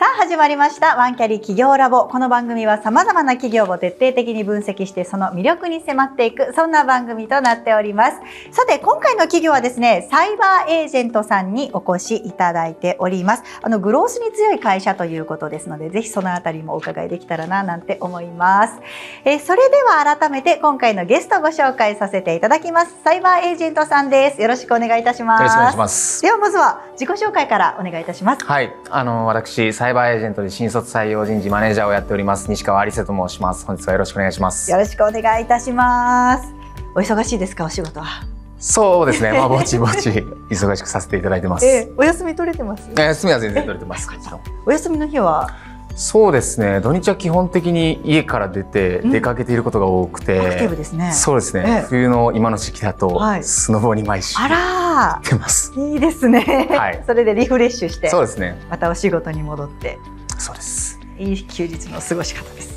始まりましたワンキャリ企業ラボ。この番組は様々な企業を徹底的に分析してその魅力に迫っていく、そんな番組となっております。さて今回の企業はですね、サイバーエージェントさんにお越しいただいております。グロースに強い会社ということですので、ぜひそのあたりもお伺いできたらななんて思います。それでは改めて今回のゲストをご紹介させていただきます。サイバーエージェントさんです。よろしくお願いいたします。 よろしくお願いします。 ではまずは自己紹介からお願いいたします。 はい、私サイバーエージェントで新卒採用人事マネージャーをやっております西川有瀬と申します。本日はよろしくお願いします。 よろしくお願いいたします。お忙しいですか、お仕事は？ そうですね、ぼちぼち忙しくさせていただいてます。 お休み取れてます？ 休みは全然取れてます。 お休みの日は？ そうですね、土日は基本的に家から出て出かけていることが多くて、 アクティブですね。 そうですね、冬の今の時期だとスノボに毎週行ってます。 いいですね、はい、それでリフレッシュして、 そうですね、 またお仕事に戻って。 そうです。 いい休日の過ごし方です。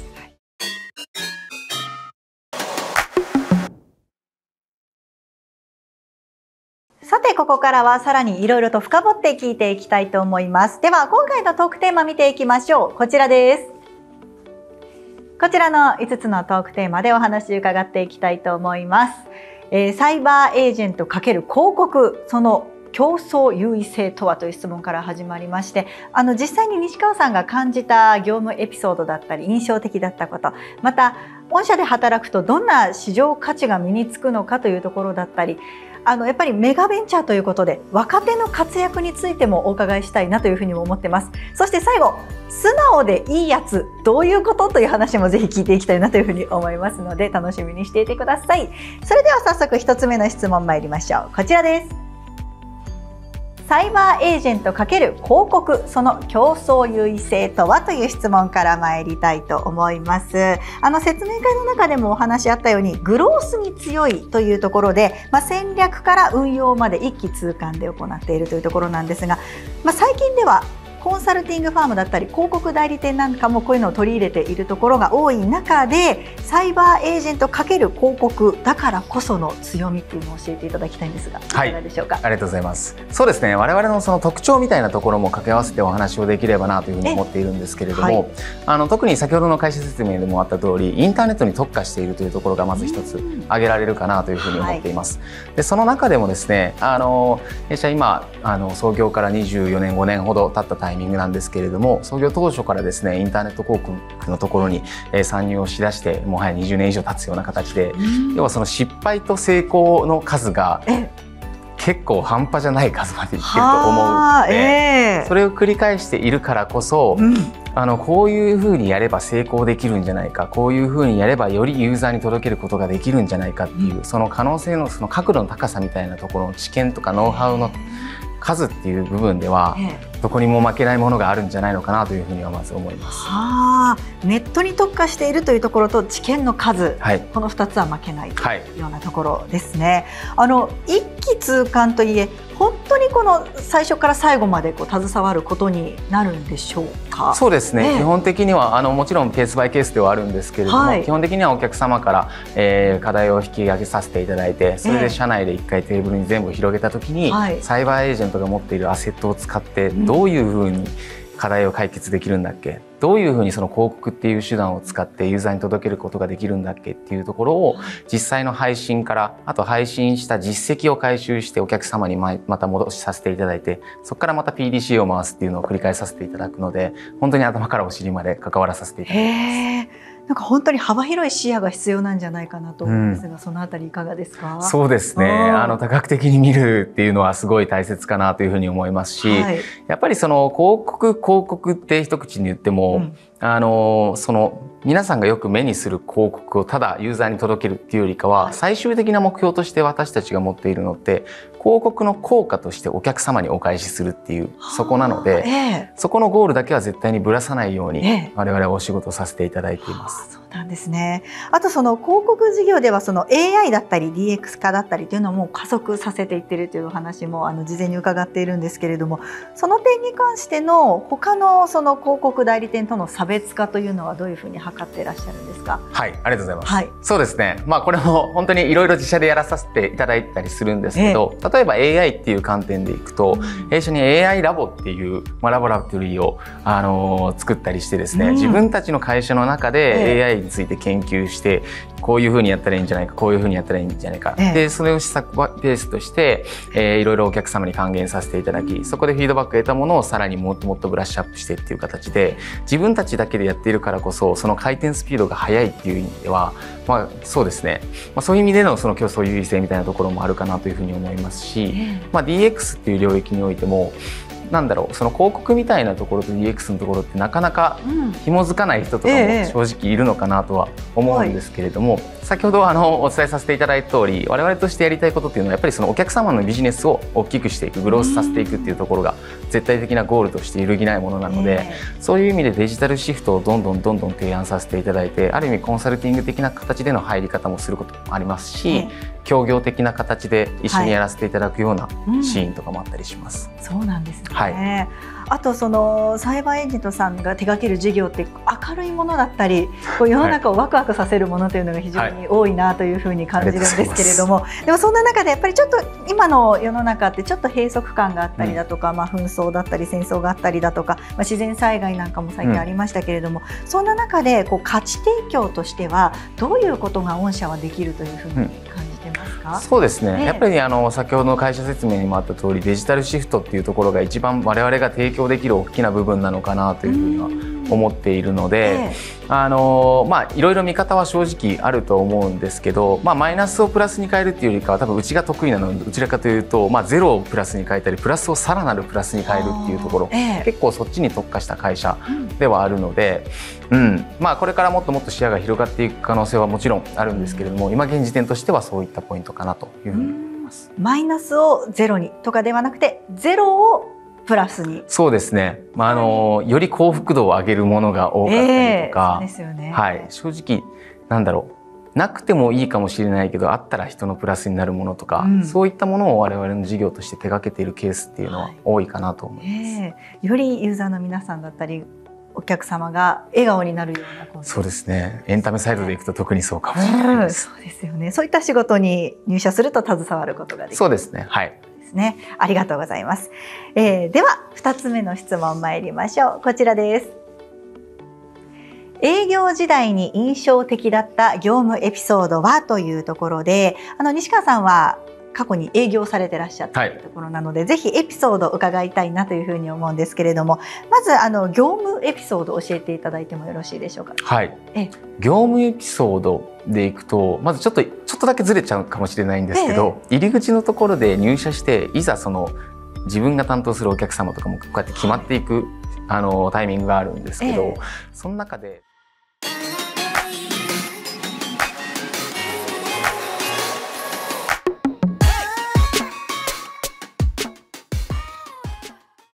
さてここからはさらにいろいろと深掘って聞いていきたいと思います。では今回のトークテーマ見ていきましょう。こちらです。こちらの5つのトークテーマでお話伺っていきたいと思います。サイバーエージェント×広告、その競争優位性とはという質問から始まりまして、実際に西川さんが感じた業務エピソードだったり印象的だったこと、また御社で働くとどんな市場価値が身につくのかというところだったり、やっぱりメガベンチャーということで若手の活躍についてもお伺いしたいなというふうにも思ってます。そして最後、素直でいいやつどういうことという話もぜひ聞いていきたいなというふうに思いますので楽しみにしていてください。それでは早速1つ目の質問参りましょう。こちらです。サイバーエージェント×広告、その競争優位性とはという質問から参りたいと思います。説明会の中でもお話あったようにグロースに強いというところで、戦略から運用まで一気通貫で行っているというところなんですが、最近ではコンサルティングファームだったり広告代理店なんかもこういうのを取り入れているところが多い中で、サイバーエージェント×広告だからこその強みっていうのを教えていただきたいんですが、いかがでしょうか？ ありがとうございます。そうですね、我々のその特徴みたいなところも掛け合わせてお話をできればなというふうに思っているんですけれども、特に先ほどの会社説明でもあった通りインターネットに特化しているというところがまず一つ挙げられるかなというふうに思っています。でその中でもですね、弊社今創業から24年5年ほど経ったタイミングなんですけれども、創業当初からですねインターネット広告のところに参入をしだしてもはや20年以上経つような形で、要はその失敗と成功の数が結構半端じゃない数までいってると思うので、それを繰り返しているからこそ、こういうふうにやれば成功できるんじゃないか、こういうふうにやればよりユーザーに届けることができるんじゃないかっていう、その可能性のその角度の高さみたいなところの知見とかノウハウの数っていう部分ではどこにも負けないものがあるんじゃないのかなというふうにはまず思います。 ネットに特化しているというところと知見の数、この2つは負けないというようなところですね。一気通貫といえ本当にこの最初から最後まで携わることになるんでしょうか？ そうですね、基本的にはもちろんケースバイケースではあるんですけれども、基本的にはお客様から、課題を引き上げさせていただいて、それで社内で1回テーブルに全部広げた時に、サイバーエージェントが持っているアセットを使ってどういうふうに課題を解決できるんだっけ、どういうふうにその広告っていう手段を使ってユーザーに届けることができるんだっけっていうところを実際の配信から、あと配信した実績を回収してお客様にまた戻しさせていただいて、そこからまた PDCA を回すっていうのを繰り返させていただくので、本当に頭からお尻まで関わらさせていただいてます。 なんか本当に幅広い視野が必要なんじゃないかなと思うんですが、そのあたりいかがですか？ そうですね、多角的に見るっていうのはすごい大切かなというふうに思いますし、やっぱりその広告って一口に言っても、その皆さんがよく目にする広告をただユーザーに届けるっていうよりかは、最終的な目標として私たちが持っているのって広告の効果としてお客様にお返しするっていうそこなので、そこのゴールだけは絶対にぶらさないように我々はお仕事させていただいています。 なんですね。あとその広告事業ではその AI だったり DX 化だったりというのも加速させていっているというお話も事前に伺っているんですけれども、その点に関しての他のその広告代理店との差別化というのはどういうふうに図っていらっしゃるんですか？ はい、ありがとうございます。 はい、 そうですね。これも本当にいろいろ自社でやらさせていただいたりするんですけど、例えば AI っていう観点でいくと、一緒に AI ラボっていうラボラトリーを作ったりしてですね、自分たちの会社の中で AI について研究して、こういうふうにやったらいいんじゃないか、こういうふうにやったらいいんじゃないか、でそれを施策ベースとして、いろいろお客様に還元させていただき、そこでフィードバックを得たものをさらにもっともっとブラッシュアップしてっていう形で、自分たちだけでやっているからこそその回転スピードが速いっていう意味では、そうですね、そういう意味でのその競争優位性みたいなところもあるかなというふうに思いますし、DX っていう領域においてもその広告みたいなところと DX のところってなかなか紐づかない人とかも正直いるのかなとは思うんですけれども、先ほどお伝えさせていただいた通り、我々としてやりたいことっていうのはやっぱりそのお客様のビジネスを大きくしていく、グロースさせていくっていうところが絶対的なゴールとして揺るぎないものなので、そういう意味でデジタルシフトをどんどん提案させていただいて、ある意味コンサルティング的な形での入り方もすることもありますし、協業的な形で一緒にやらせていただくようなシーンとかもあったりします。 そうなんですね。あとそのサイバーエージェントさんが手掛ける事業って明るいものだったり、世の中をワクワクさせるものというのが非常に多いなというふうに感じるんですけれども、でもそんな中でやっぱりちょっと今の世の中ってちょっと閉塞感があったりだとか、紛争だったり戦争があったりだとか、自然災害なんかも最近ありましたけれども、そんな中で価値提供としてはどういうことが御社はできるというふうに感じてますか？ そうですね、やっぱり先ほどの会社説明にもあった通り、デジタルシフトっていうところが一番我々が提供できる大きな部分なのかなというふうには思っているので、いろいろ見方は正直あると思うんですけど、マイナスをプラスに変えるっていうよりかは多分うちが得意なのはどちらかというと、ゼロをプラスに変えたりプラスをさらなるプラスに変えるっていうところ、結構そっちに特化した会社ではあるので、これからもっともっと視野が広がっていく可能性はもちろんあるんですけれども、今現時点としてはそういったポイントかなというふうに思います。 マイナスをゼロにとかではなくて、ゼロをプラスに。 そうですね。より幸福度を上げるものが多かったりとか、正直なくてもいいかもしれないけど、あったら人のプラスになるものとか、そういったものを我々の事業として手掛けているケースっていうのは多いかなと思います。 よりユーザーの皆さんだったりお客様が笑顔になるようなコンテンツ。 そうですね。エンタメサイドでいくと特にそうかもしれないです。 そうですよね。そういった仕事に入社すると携わることができる。 そうですね。はい。 ありがとうございます。では2つ目の質問参りましょう。こちらです。営業時代に印象的だった業務エピソードはというところで、西川さんは過去に営業されてらっしゃったというところなので、ぜひエピソードを伺いたいなというふうに思うんですけれども、まず業務エピソードを教えていただいてもよろしいでしょうか？ はい。業務エピソードでいくと、まずちょっとだけずれちゃうかもしれないんですけど、入り口のところで入社して、いざ自分が担当するお客様とかもこうやって決まっていくタイミングがあるんですけど、その中で